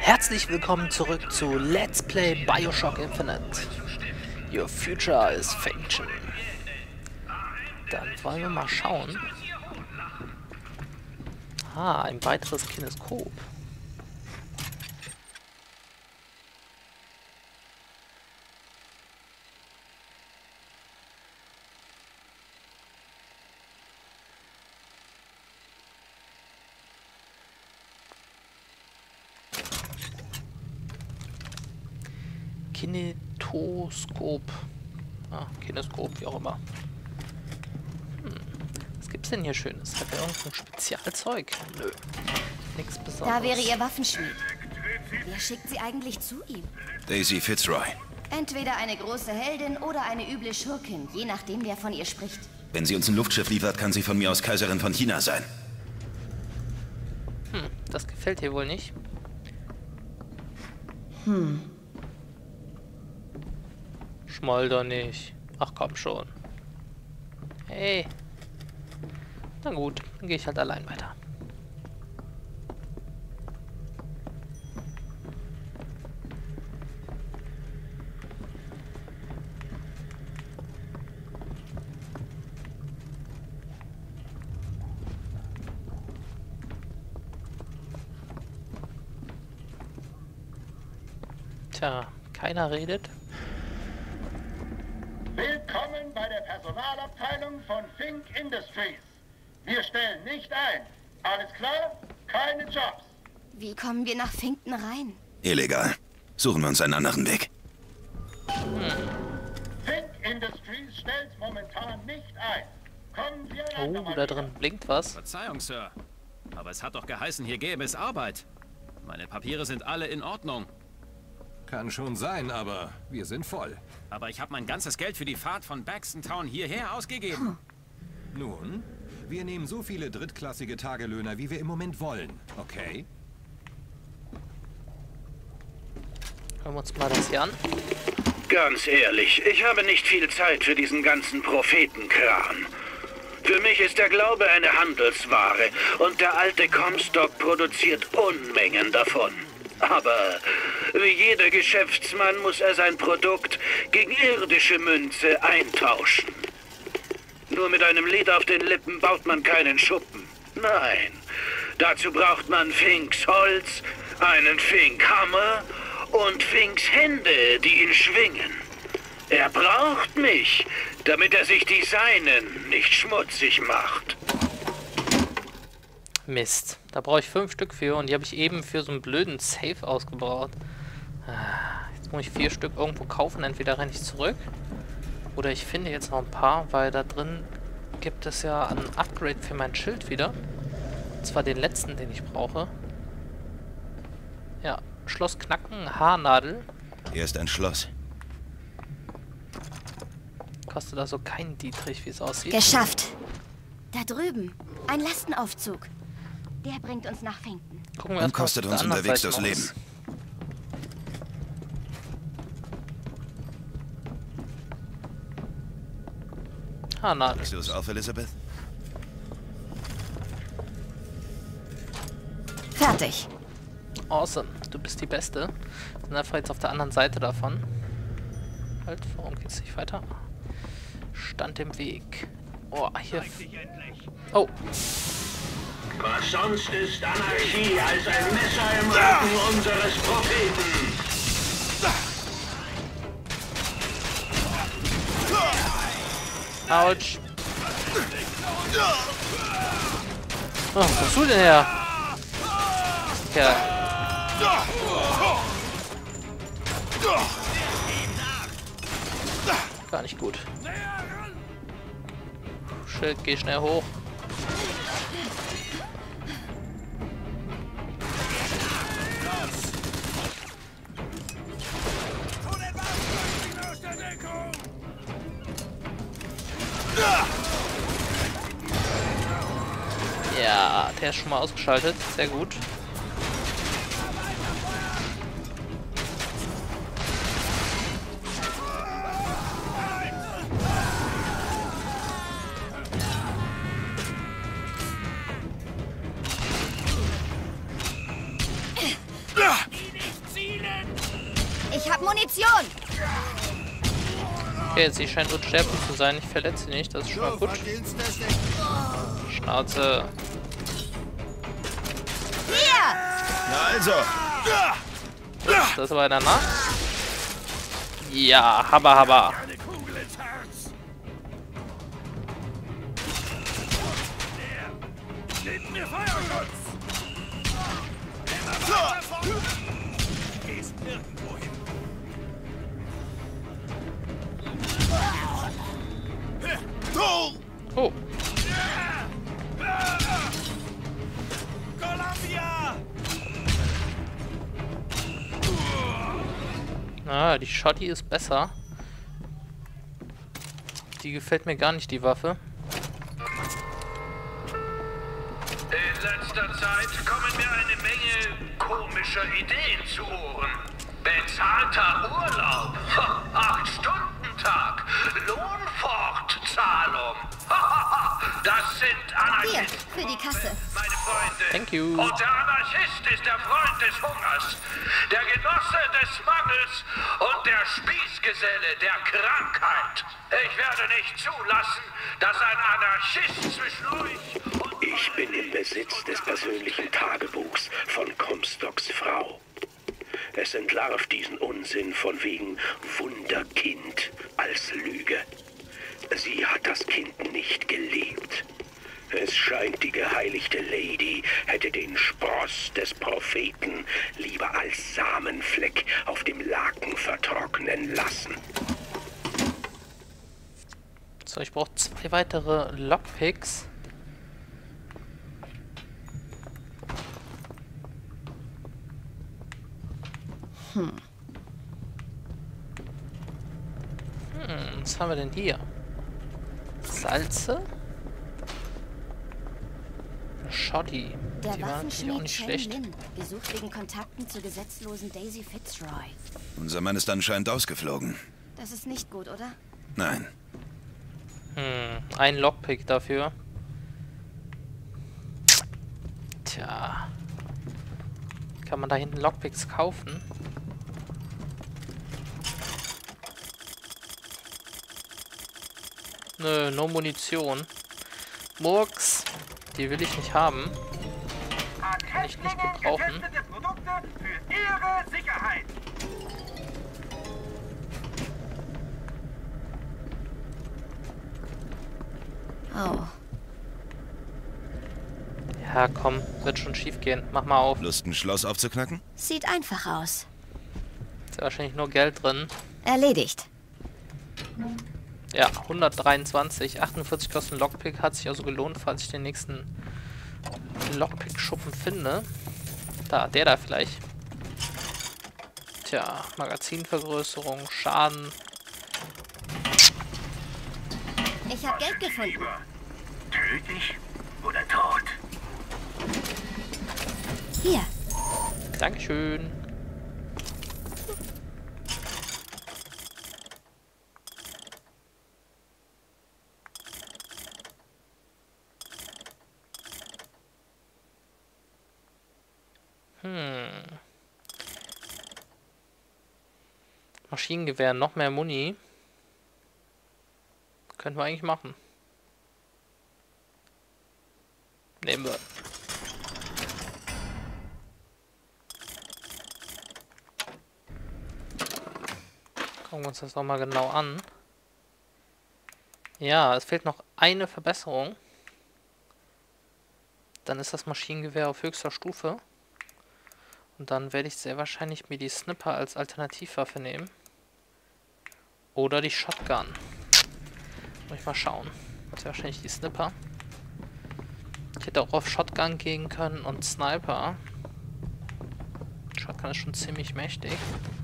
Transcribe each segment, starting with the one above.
Herzlich willkommen zurück zu Let's Play Bioshock Infinite. Your future is fiction. Dann wollen wir mal schauen. Ah, ein weiteres Kineskop. Kinetoskop. Ah, Kineskop, wie auch immer. Was gibt's denn hier Schönes? Hat er irgendein Spezialzeug? Nö. Nichts Besonderes. Da wäre Ihr Waffenschmied. Wer schickt Sie eigentlich zu ihm? Daisy Fitzroy. Entweder eine große Heldin oder eine üble Schurkin, je nachdem, wer von ihr spricht. Wenn sie uns ein Luftschiff liefert, kann sie von mir aus Kaiserin von China sein. Das gefällt dir wohl nicht. Schmoll doch nicht. Ach komm schon. Hey. Na gut, dann gehe ich halt allein weiter. Tja, keiner redet. Willkommen bei der Personalabteilung von Fink Industries. Wir stellen nicht ein. Alles klar? Keine Jobs. Wie kommen wir nach Finkton rein? Illegal. Suchen wir uns einen anderen Weg. Fink Industries stellt momentan nicht ein. Kommen Sie ein Oh, andermal da wieder. drin blinkt was. Verzeihung, Sir. Aber es hat doch geheißen, hier gäbe es Arbeit. Meine Papiere sind alle in Ordnung. Kann schon sein, aber wir sind voll. Aber ich habe mein ganzes Geld für die Fahrt von Baxton Town hierher ausgegeben. Nun, wir nehmen so viele drittklassige Tagelöhner, wie wir im Moment wollen, okay? Hören wir uns mal das hier an. Ganz ehrlich, ich habe nicht viel Zeit für diesen ganzen Prophetenkram. Für mich ist der Glaube eine Handelsware und der alte Comstock produziert Unmengen davon. Aber wie jeder Geschäftsmann muss er sein Produkt gegen irdische Münze eintauschen. Nur mit einem Lied auf den Lippen baut man keinen Schuppen. Nein, dazu braucht man Finks Holz, einen Finkhammer und Finks Hände, die ihn schwingen. Er braucht mich, damit er sich die Seinen nicht schmutzig macht. Mist. Da brauche ich 5 Stück für und die habe ich eben für so einen blöden Safe ausgebaut. Jetzt muss ich 4 Stück irgendwo kaufen. Entweder renne ich zurück oder ich finde jetzt noch ein paar, weil da drin gibt es ja ein Upgrade für mein Schild wieder. Und zwar den letzten, den ich brauche. Ja, Schloss knacken, Haarnadel. Hier ist ein Schloss. Kostet also keinen Dietrich, wie es aussieht. Geschafft. Da drüben. Ein Lastenaufzug. Der bringt uns nach Finkton. Gucken wir Und erst mal, kostet was auf uns der anderen unterwegs Seite das noch Leben. ist. Haarnadel. Hast du es auf, Elizabeth? Fertig. Awesome, du bist die Beste. Wir sind einfach jetzt auf der anderen Seite davon. Halt, warum geht's nicht weiter? Stand im Weg. Oh, hier. Oh, Was sonst ist Anarchie als ein Messer im Rücken unseres Propheten? ouch. Oh, wo kommst du denn her? Ja. Gar nicht gut. Schild, geh schnell hoch. Ja, der ist schon mal ausgeschaltet. Sehr gut. hab Munition! Okay, sie scheint unsterblich zu sein. Ich verletze sie nicht. Das ist schon mal gut. Schnauze. Hier! Na also. Das ist aber einer nach. Ja, Habba. Oh. Ah, die Shotty ist besser. Die gefällt mir gar nicht, die Waffe. In letzter Zeit kommen mir eine Menge komischer Ideen zu Ohren. Bezahlter Urlaub, 8-Stunden-Tag, Lohnfortzahlung. Das sind Hier, Anarchisten, für die Kasse. meine Freunde. Thank you. Und der Anarchist ist der Freund des Hungers, der Genosse des Mangels und der Spießgeselle der Krankheit. Ich werde nicht zulassen, dass ein Anarchist zwischendurch... Ich bin im Besitz des persönlichen Tagebuchs von Comstocks Frau. Es entlarvt diesen Unsinn von wegen Wunderkind als Lüge. Sie hat das Kind nicht geliebt. Es scheint, die geheiligte Lady hätte den Spross des Propheten lieber als Samenfleck auf dem Laken vertrocknen lassen. So, ich brauche 2 weitere Lockpicks. Was haben wir denn hier? Salze? Shotty. Der Die war natürlich auch Waffenschmied nicht Chen schlecht. Lin, gesucht wegen Kontakten zur gesetzlosen Daisy Fitzroy. Unser Mann ist anscheinend ausgeflogen. Das ist nicht gut, oder? Nein. Ein Lockpick dafür. Tja. Kann man da hinten Lockpicks kaufen? Nö, no Munition. Murks. Die will ich nicht haben. Kann ich nicht gebrauchen. Produkte für Ihre Sicherheit. Oh. Ja, komm. Wird schon schief gehen. Mach mal auf. Lust, ein Schloss aufzuknacken? Sieht einfach aus. Ist ja wahrscheinlich nur Geld drin. Erledigt. Ja, 123. 48 kosten Lockpick. Hat sich also gelohnt, falls ich den nächsten Lockpick-Schuppen finde. Der da vielleicht. Tja, Magazinvergrößerung, Schaden. Ich habe Geld gefunden. Tödlich oder tot? Hier. Dankeschön. Maschinengewehr, noch mehr Muni. Können wir eigentlich machen. Nehmen wir. Gucken wir uns das nochmal genau an. Ja, es fehlt noch eine Verbesserung. Dann ist das Maschinengewehr auf höchster Stufe. Und dann werde ich sehr wahrscheinlich mir die Snipper als Alternativwaffe nehmen. Oder die Shotgun. Muss ich mal schauen. Das ist wahrscheinlich die Snipper. Ich hätte auch auf Shotgun gehen können und Sniper. Shotgun ist schon ziemlich mächtig.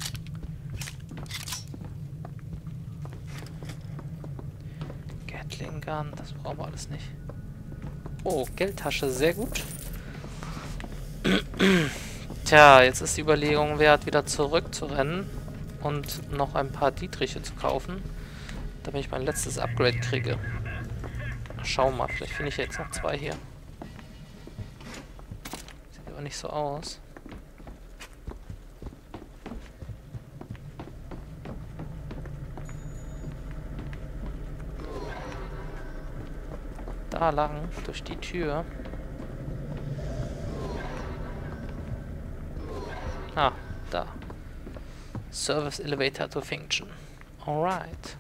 Gatling Gun, das brauchen wir alles nicht. Oh, Geldtasche, sehr gut. Tja, jetzt ist die Überlegung wert, wieder zurückzurennen und noch ein paar Dietriche zu kaufen, damit ich mein letztes Upgrade kriege. Schauen wir mal, vielleicht finde ich jetzt noch 2 hier. Sieht aber nicht so aus. da lang, durch die Tür. Ah, da. Service Elevator to function. Alright.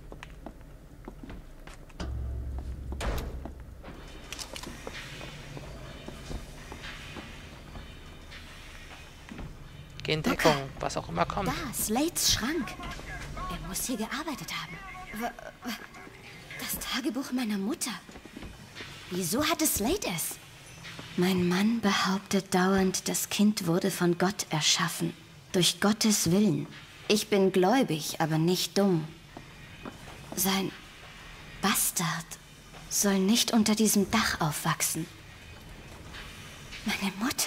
Geh in Deckung, was auch immer kommt. Da, Slates Schrank. Er muss hier gearbeitet haben. Das Tagebuch meiner Mutter. Wieso hatte Slate es? Mein Mann behauptet dauernd, das Kind wurde von Gott erschaffen. Durch Gottes Willen. Ich bin gläubig, aber nicht dumm. Sein Bastard soll nicht unter diesem Dach aufwachsen. Meine Mutter.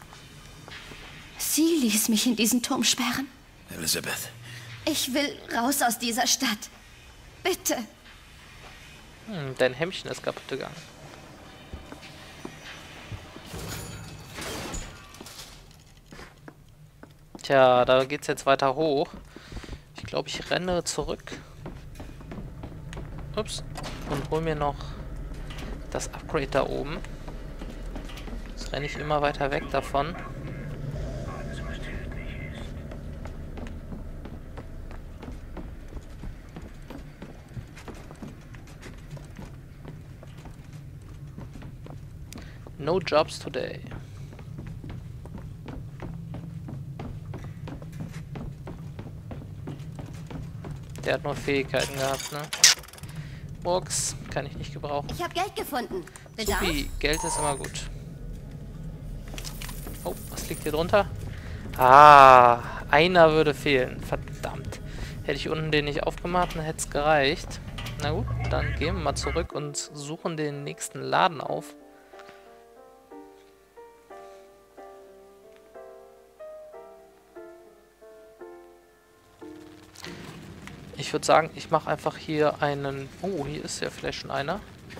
Sie ließ mich in diesen Turm sperren. Elizabeth. Ich will raus aus dieser Stadt. Bitte. Dein Hemdchen ist kaputt gegangen. Tja, da geht's jetzt weiter hoch. Ich glaube, ich renne zurück. Ups. Und hol mir noch das Upgrade da oben. Jetzt renne ich immer weiter weg davon. No jobs today. Der hat nur Fähigkeiten gehabt, ne? Murks kann ich nicht gebrauchen. Ich habe Geld gefunden. Bedarf? Supi, Geld ist immer gut. Oh, was liegt hier drunter? Ah, einer würde fehlen. Verdammt. Hätte ich unten den nicht aufgemacht, dann hätte es gereicht. Na gut, dann gehen wir mal zurück und suchen den nächsten Laden auf. Ich würde sagen, ich mache einfach hier einen... Oh, hier ist ja vielleicht schon einer.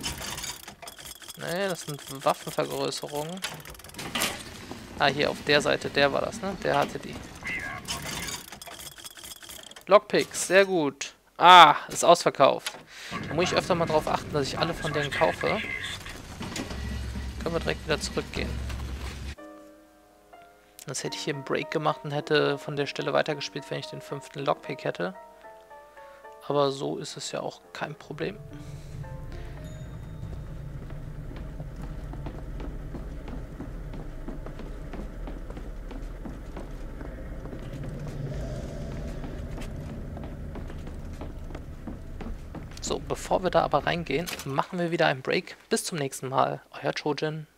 Nee, das sind Waffenvergrößerungen. Ah, hier auf der Seite, der war das, ne? Der hatte die. Lockpicks, sehr gut. Ah, ist ausverkauft. Da muss ich öfter mal drauf achten, dass ich alle von denen kaufe. Können wir direkt wieder zurückgehen. Das hätte ich hier einen Break gemacht und hätte von der Stelle weitergespielt, wenn ich den 5. Lockpick hätte. Aber so ist es ja auch kein Problem. So, bevor wir da aber reingehen, machen wir wieder einen Break. Bis zum nächsten Mal. Euer Chojin.